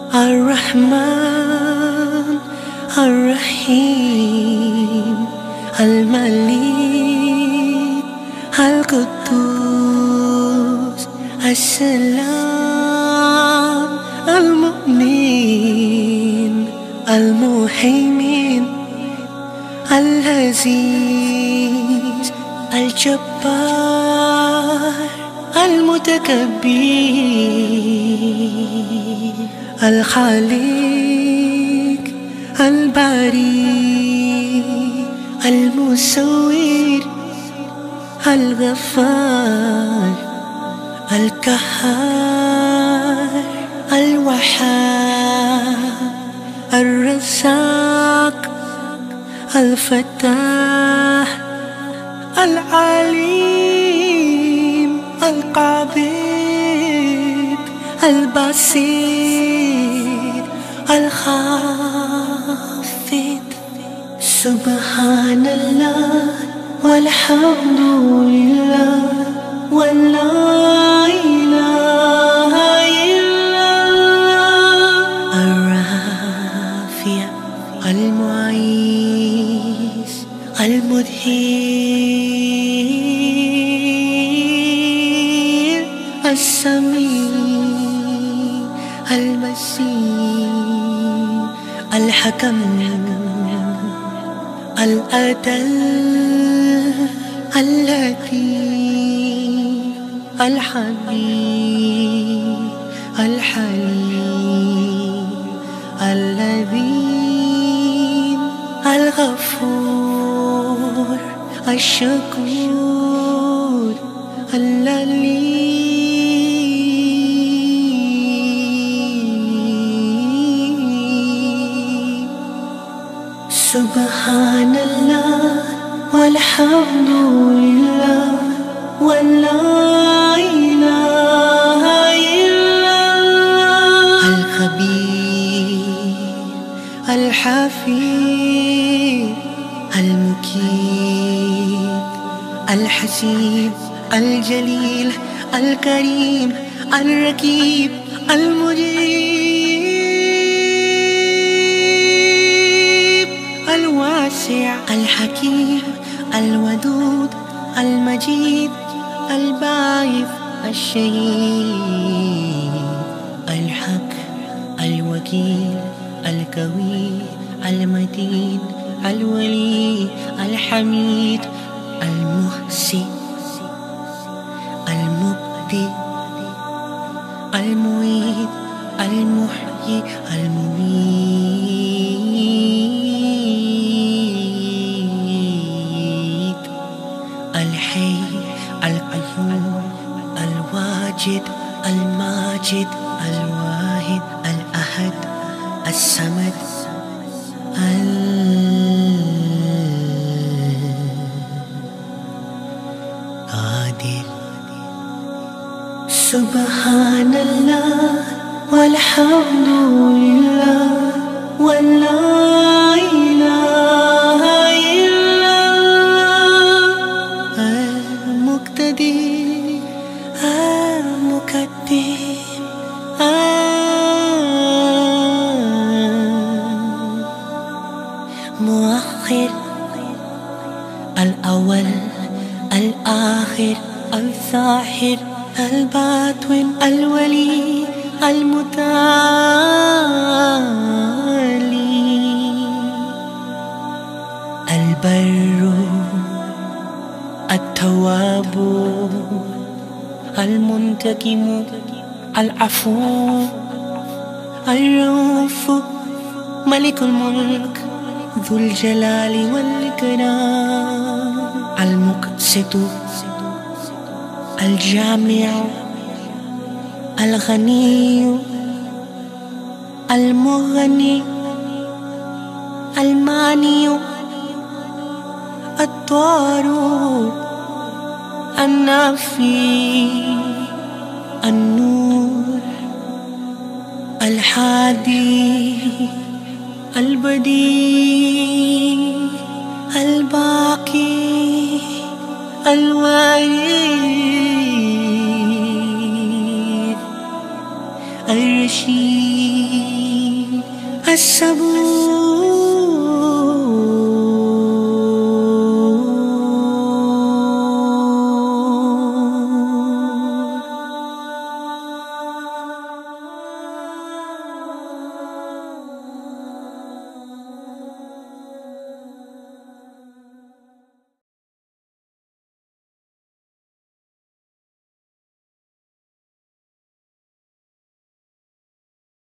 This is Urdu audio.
الرحمن الرحيم الملك القدوس السلام المؤمن المهيمن العزيز الجبار المتكبر الخالق الباري المصور الغفار القهار الوهاب الرزاق الفتاح العليم القابض البصير الخافض. سبحان الله والحمد لله ولا إله إلا الله. الرافع المعيز المدهر السميع المسيح الحكم العدل اللطيف الحبيب الحليم اللذيذ الغفور الشكور اللليم. سبحان الله والحمد لله ولا إله إلا الله. الخبير الحفيظ المكيد الحسيب الجليل الكريم الرقيب المجيب الواسع الحكيم الودود المجيد الباعث الشهيد الحق الوكيل القوي المتين الولي الحميد المحسن المبدئ المعيد المحيي المميت الحي القيوم الواجد الماجد الواحد الأحد الصمد القادر. سبحان الله والحمد لله ولا إله إلا الله. المقتدر المقدم المؤخر الأول الآخر الظاهر الباطن الولي المتعالي البر التواب المنتقم العفو الرؤوف ملك الملك ذو الجلال والإكرام المقسط الجامع الغني المغني الماني الضار النافي النور الحادي البديع الباقي الوارث الرشيد सबूर